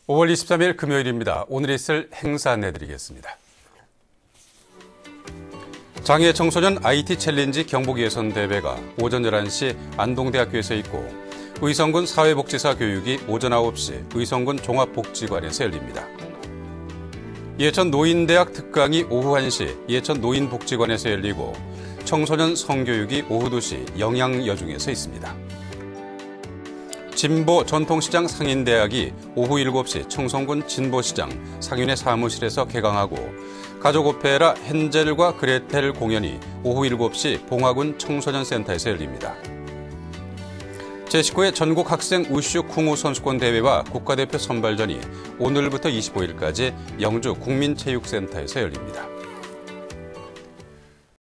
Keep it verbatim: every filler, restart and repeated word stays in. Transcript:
오월 이십삼일 금요일입니다. 오늘 있을 행사 내드리겠습니다. 장애 청소년 아이티 챌린지 경북 예선 대회가 오전 열한 시 안동대학교에서 있고 의성군 사회복지사 교육이 오전 아홉 시 의성군 종합복지관에서 열립니다. 예천 노인대학 특강이 오후 한 시 예천 노인복지관에서 열리고 청소년 성교육이 오후 두 시 영양여중에서 있습니다. 진보 전통시장 상인대학이 오후 일곱 시 청송군 진보시장 상인회 사무실에서 개강하고 가족 오페라 헨젤과 그레텔 공연이 오후 일곱 시 봉화군 청소년센터에서 열립니다. 제십구 회 전국 학생 우슈 쿵우 선수권 대회와 국가대표 선발전이 오늘부터 이십오 일까지 영주 국민체육센터에서 열립니다.